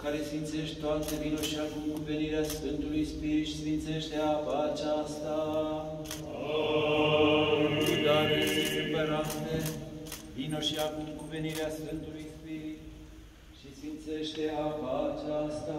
care sfințești toate, vino și acum cu venirea Sfântului Spirit și sfințește apa aceasta. Amin. Dar Iisuse Împărate, vino și acum cu venirea Sfântului Spirit și sfințește apa aceasta.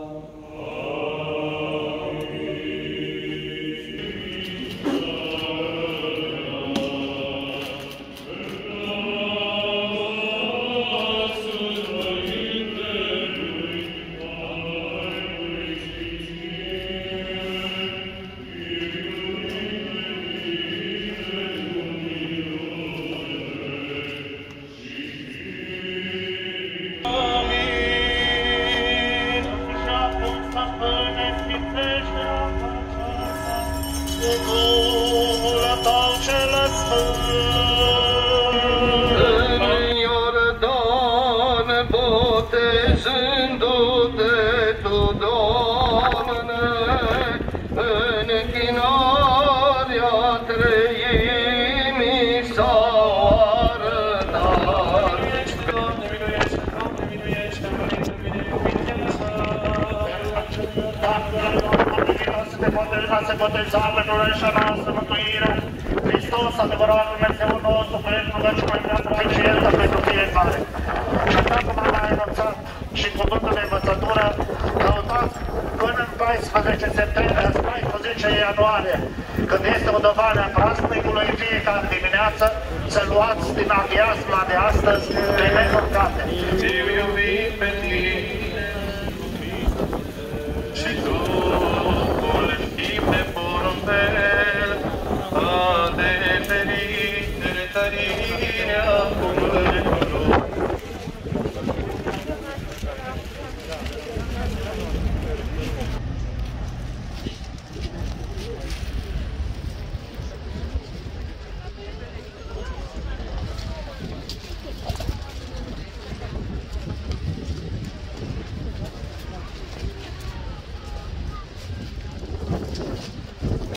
Se botezava în ureșa noastră mântuirea. Hristos, adevărat Dumnezeul nostru, prin rugăciune pentru aici pentru fiecare. Și așa cum am mai anunțat și în cuvântul de învățătură, căutați până în 14 septembrie, 14 ianuarie, când este udăvarea Prașnicului, în fiecare dimineață, să luați din aghiazma de astăzi de necurcate.